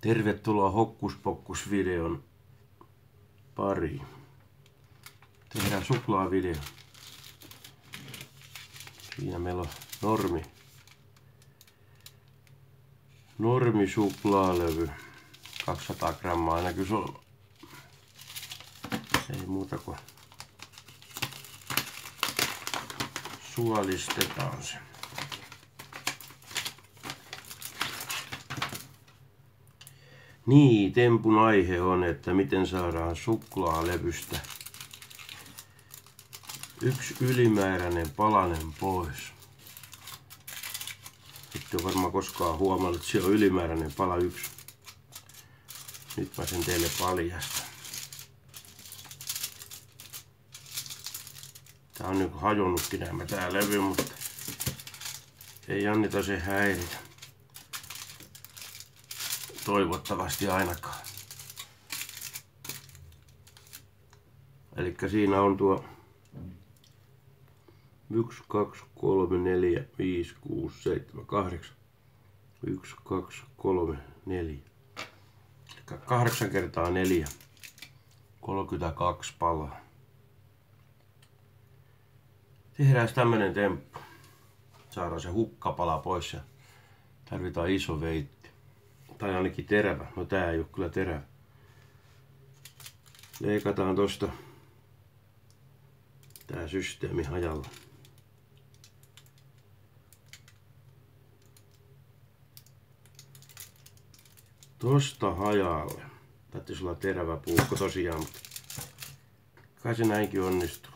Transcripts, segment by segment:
Tervetuloa Hokkuspokkus-videon pariin. Tehdään suklaavideo. Siinä meillä on normi suklaalevy. 200 grammaa aina kyllä se on. Ei muuta kuin suolistetaan se. Niin, tempun aihe on, että miten saadaan suklaalevystä yksi ylimääräinen palanen pois. Ette ole varmaan koskaan huomannut, että siellä on ylimääräinen pala yksi. Nyt mä sen teille paljastan. Tää on nyt hajonnutkin tää levy, mutta ei anneta se häiritä. Toivottavasti ainakaan. Elikkä siinä on tuo 1, 2, 3, 4, 5, 6, 7, 8. 1, 2, 3, 4. Eli 8 kertaa 4. 32 palaa. Tehdään tämmönen temppu. Saadaan se hukkapala pois ja tarvitaan iso veitti. Tai ainakin terävä. No tää ei oo kyllä terävä. Leikataan tosta tää systeemi hajalla. Tosta hajalle. Täytyisi olla terävä puukko tosiaan, mutta kai se näinkin onnistuu.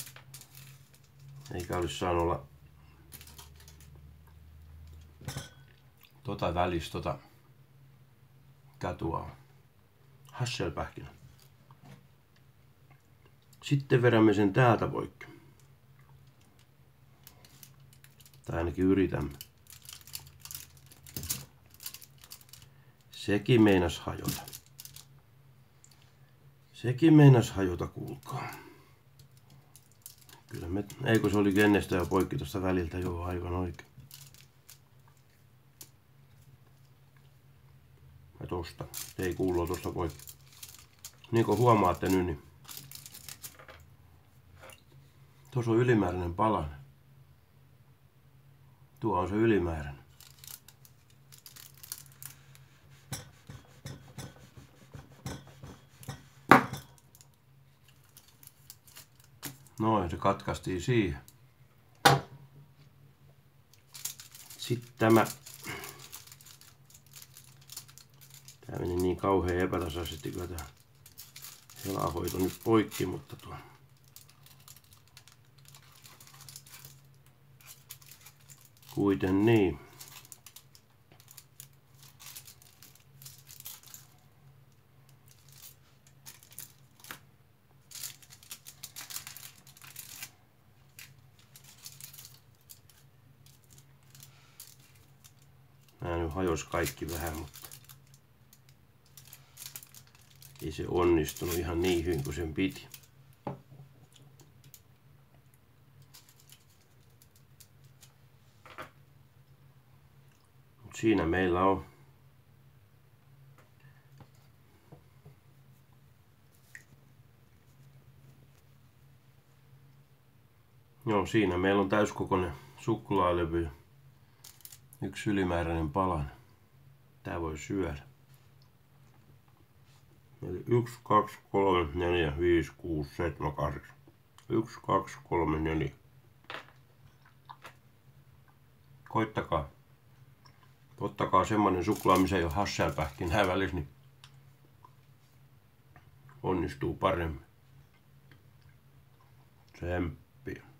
Eikä olisi saanut olla välistä katua hasselpähkinä. Sitten vedämme sen täältä poikki. Tai ainakin yritämme. Sekin meinas hajota. Sekin meinas hajota, kuulkaa. Kyllä me, eikö se oli ennestä jo poikki tuosta väliltä, joo, aivan oikein. Ja tosta, ei kuulua tosta poikki. Niin kuin huomaatte nyt, niin tuossa on ylimääräinen palanen. Tuo on se ylimääräinen. Noin, se katkaistiin siihen. Sitten tämä meni niin kauhean epätasaisesti, kun tämä helahoito nyt poikki, mutta tuo kuiten niin. Nää nyt hajos kaikki vähän, mutta ei se onnistunut ihan niin hyvin kuin sen piti. Mut siinä meillä on siinä meillä on täyskokoinen suklaalevy. Yksi ylimääräinen palanen. Tää voi syödä. Eli 1, 2, 3, 4, 5, 6, 7, 8. 1, 2, 3, 4. Koittakaa. Ottakaa semmonen suklaa, missä ei ole hasselpähkinää välissä, niin onnistuu paremmin. Tsemppiä.